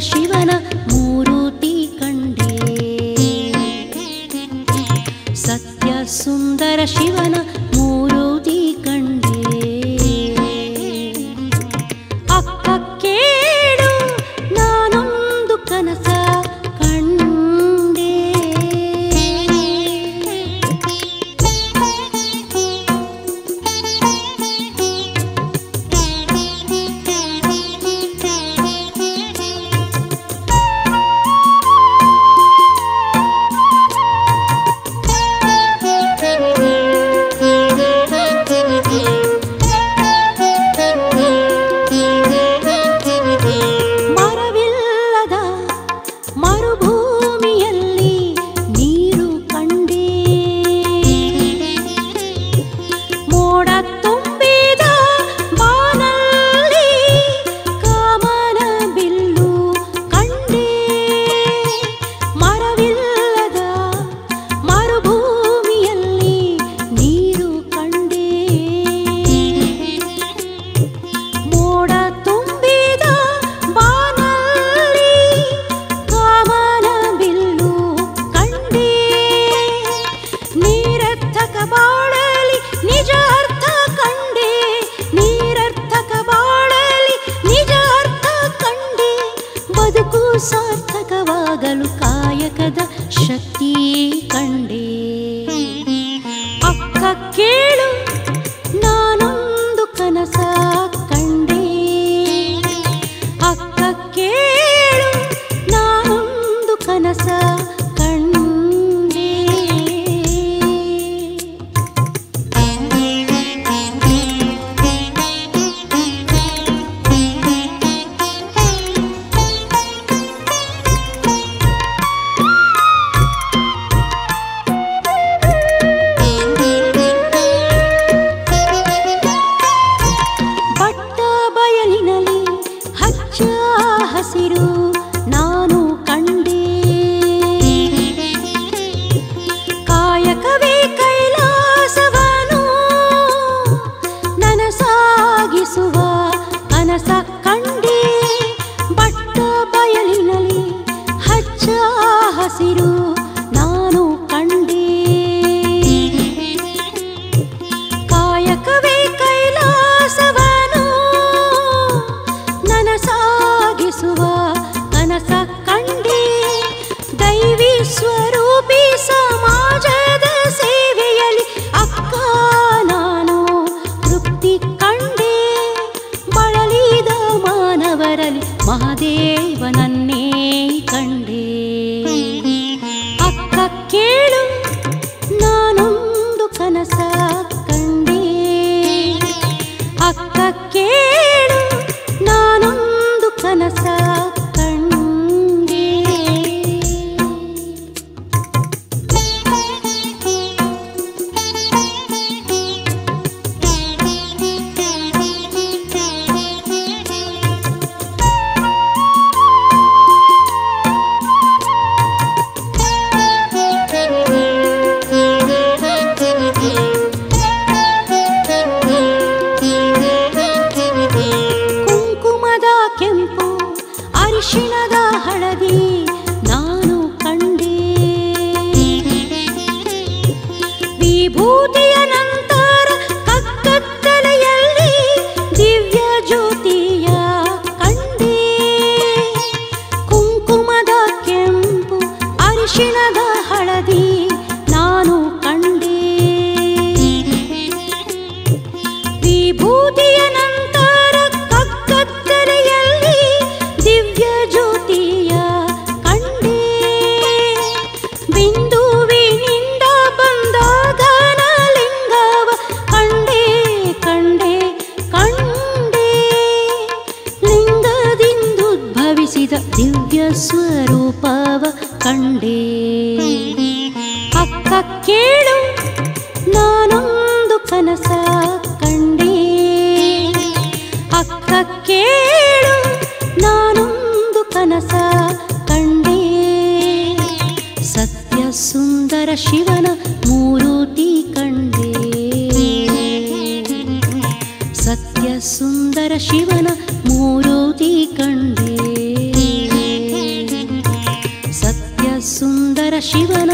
ಶಿವನ ಮೂರುತಿ ಕಂಡೆ. ಸತ್ಯ ಸುಂದರ ಶಿವನ ಮೂರುತಿ ಕಂಡೆ. ಅಕ್ಕ ಕೇಳು ನಾನೊಂದು ಕನಸ ಕಂಡೆ. ಸಾರ್ಥಕವಾಗಲು ಕಾಯಕದ ಶಕ್ತಿ ಕಂಡೆ. ಅಕ್ಕ ಕೇಳು ನಾನೊಂದು ಕನಸ ಕಂಡೆ. ಅಕ್ಕ ಕೇಳು ನಾನೊಂದು ಕನಸ ಕಂಡೆ. ಹಸಿರು ನಾನು ಕಂಡೆ. ಕಾಯಕವೇ ಕೈಲಾಸವನು ನನಸಾಗಿಸುವ ಕನಸ ಕಂಡೆ. ಬಟ್ಟ ಬಯಲಿನಲ್ಲಿ ಹಚ್ಚ ಹಸಿರು ನಾನು ಕಂಡೆ. ಕಾಯಕವೇ ಕೈಲಾಸವನು ನನಸಾಗಿಸುವ ಕನಸ ಕಂಡೆ. ದೈವಿ ಸ್ವರೂಪಿ ಸಮಾಜದ ಸೇವೆಯಲ್ಲಿ ಅಕ್ಕ ನಾನು ತೃಪ್ತಿ ಕಂಡೆ. ಬಳಲಿದ ಮಾನವರಲ್ಲಿ ಮಹಾದೇವನನ್ನೇ ಕಂಡೆ. ಅಕ್ಕ ಕೇಳು ನಾನೊಂದು ಕನಸ ಕಂಡೆ. ಅಕ್ಕ ಕೇಳು ನಾನೊಂದು ಕನಸ ಕಂಡೆ. ಕುಂಕುಮದ ಕೆಂಪು ಅರಿಶಿಣದ ಹಳದಿ ನಾನು ಕಂಡೆ. ವಿಭೂತಿಯ ನಂತರ ಕಕ್ಕತ್ತಲೆಯಲ್ಲಿ ದಿವ್ಯ ಜ್ಯೋತಿಯ ಕಂಡೆ. ಕುಂಕುಮದ ಕೆಂಪು ಅರಿಶಿಣದ ಹಳದಿ ನಾನು ಕಂಡೆ. ವಿಭೂತಿಯ ನಂತರ ಕಕ್ಕತ್ತಲೆಯಲ್ಲಿ ದಿವ್ಯ ಜ್ಯೋತಿಯ ಕಂಡೆ. ಬಿಂದುವಿನಿಂದ ಬಂದ ಘನಲಿಂಗವ ಕಂಡೆ ಕಂಡೆ ಕಂಡೆ. ಲಿಂಗದಿಂದುದ್ಭವಿಸಿದ ದಿವ್ಯ ಸ್ವರೂಪವ ಕಂಡೆ. ಅಕ್ಕ ಕೇಳು ನಾನೊಂದು ಕನಸ ಕಂಡೆ. ಅಕ್ಕ ಕೇಳು ನಾನೊಂದು ಕನಸ ಕಂಡೆ. ಸತ್ಯ ಸುಂದರ ಶಿವನ ಮೂರುತಿ ಕಂಡೆ. ಸತ್ಯ ಸುಂದರ ಶಿವನ ಮೂರುತಿ ಕಂಡೆ. ಶಿವನ